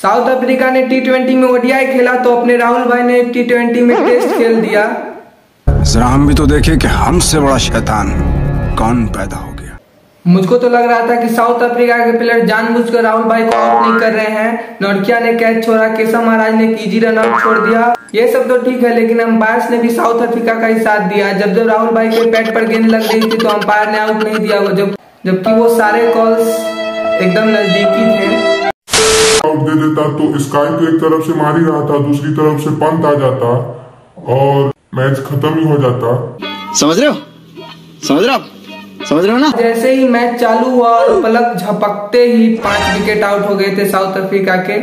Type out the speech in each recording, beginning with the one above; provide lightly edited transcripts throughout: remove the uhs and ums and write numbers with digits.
South Africa ने T20 में ODI खेला तो अपने राहुल भाई ने T20 में टेस्ट खेल दिया। जरा हम भी तो देखें कि हमसे बड़ा शैतान कौन पैदा हो गया। मुझको तो लग रहा था कि साउथ अफ्रीका के प्लेयर जानबूझकर राहुल भाई को आउट नहीं कर रहे हैं। नोरकिया ने कैच छोड़ा, केशव महाराज ने कीजी रन आउट छोड़ दिया। ये सब तो ठीक है, लेकिन अंपायर ने भी साउथ अफ्रीका का ही साथ दिया। जब राहुल भाई के पैड पर गेंद लग गई थी तो अंपायर ने आउट नहीं दिया, जबकि वो सारे कॉल्स एकदम नजदीकी थे। आउट दे देता तो स्काई तो एक तरफ से मार ही रहा था, दूसरी तरफ से पंत आ जाता और मैच खत्म ही हो जाता। समझ रहे हो ना? जैसे ही मैच चालू हुआ और पलक झपकते ही 5 विकेट आउट हो गए थे साउथ अफ्रीका के।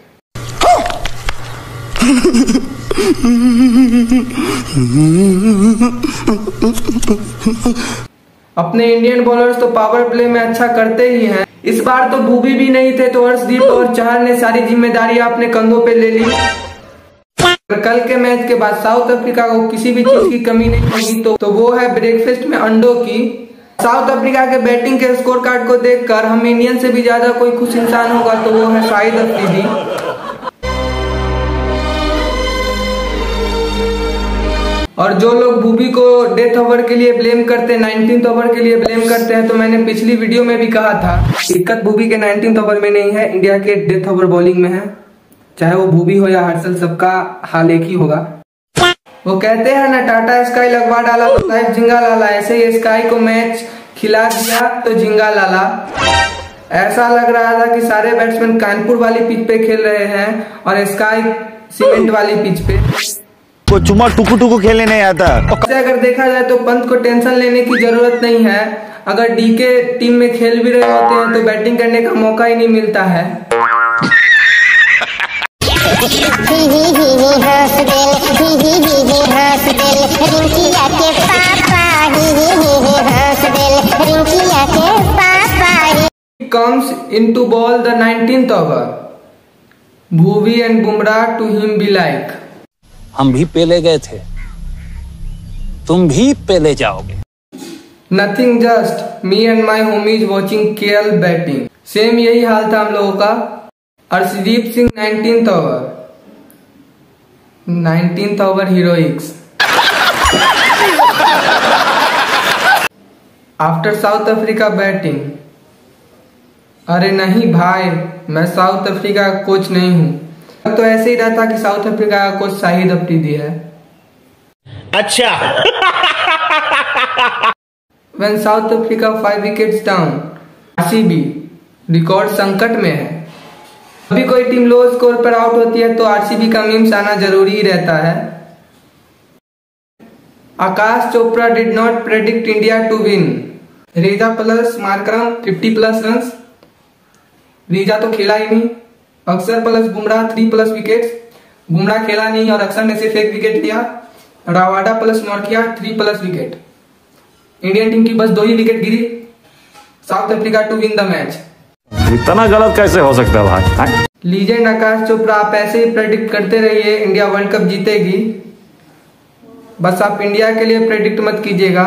अपने इंडियन बॉलर्स तो पावर प्ले में अच्छा करते ही हैं। इस बार तो भूवी भी नहीं थे तो हर्षदीप और चहर ने सारी जिम्मेदारी अपने कंधों पे ले ली। कल के मैच के बाद साउथ अफ्रीका को किसी भी चीज की कमी नहीं होगी तो वो है ब्रेकफास्ट में अंडों की। साउथ अफ्रीका के बैटिंग के स्कोर कार्ड को देखकर हम इंडियन से भी ज्यादा कोई खुश इंसान होगा तो वो है शाहिद अफरीदी। और जो लोग भूवी को डेथ ओवर के लिए ब्लेम करते हैं, 19th ओवर के लिए ब्लेम करते हैं, तो मैंने पिछली वीडियो में भी कहा था दिक्कत भूवी के 19th ओवर में नहीं है, इंडिया के डेथ ओवर बॉलिंग में है। चाहे वो भूवी हो या हर्षल, सबका हाल एक ही होगा। वो कहते हैं ना, टाटा स्काई लगवा डाला तो लाइफ झिंगा लाला। ऐसे ही स्काई को मैच खिला दिया तो झिंगा लाला। ऐसा लग रहा था कि सारे बैट्समैन कानपुर वाली पिच पे खेल रहे हैं और स्काई सीमेंट वाली पिच पे। को चुम्मा टुकु खेलने नहीं आता। अगर देखा जाए तो पंत को टेंशन लेने की जरूरत नहीं है। अगर डीके टीम में खेल भी रहे होते हैं तो बैटिंग करने का मौका ही नहीं मिलता है। Comes into ball the 19th over. Bhuvi and Bumrah to him be like. हम भी पेले गए थे, तुम भी पेले जाओगे। Nothing, just me and my homies watching KL batting. Same यही हाल था हम लोगों का। Arshdeep Singh 19th over. 19th over heroics. After South Africa batting. अरे नहीं भाई, मैं साउथ अफ्रीका का कोच नहीं हूँ। तो ऐसे ही रहता कि साउथ अफ्रीका का कोच शाहिद अफरीदी है। अच्छा। When South Africa 5 wickets down, RCB record संकट में है। अभी कोई टीम लो स्कोर पर आउट होती है तो RCB का मीम्स आना जरूरी ही रहता है। Akash Chopra did not predict India to win. Reeza plus Markram 50+ run. Reeza तो खेला ही नहीं। अक्षर प्लस बुमराह 3+ विकेट्स। बुमराह खेला नहीं और अक्षर ने सिर्फ 1 विकेट लिया। Rabada plus Nortje 3+ wicket. Indian team की बस 2 ही विकेट गिरी। South Africa to win the match. इतना गलत कैसे हो सकता है भाई? लीजेंड आकाश चोपड़ा, आप ऐसे ही प्रेडिक्ट करते रहिए, इंडिया वर्ल्ड कप जीतेगी। बस आप इंडिया के लिए प्रेडिक्ट मत कीजिएगा।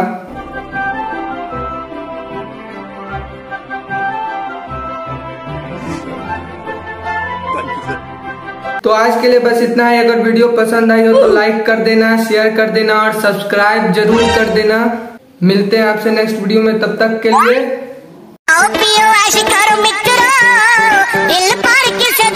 तो आज के लिए बस इतना है। अगर वीडियो पसंद आई हो तो लाइक कर देना, शेयर कर देना और सब्सक्राइब जरूर कर देना। मिलते हैं आपसे नेक्स्ट वीडियो में, तब तक के लिए।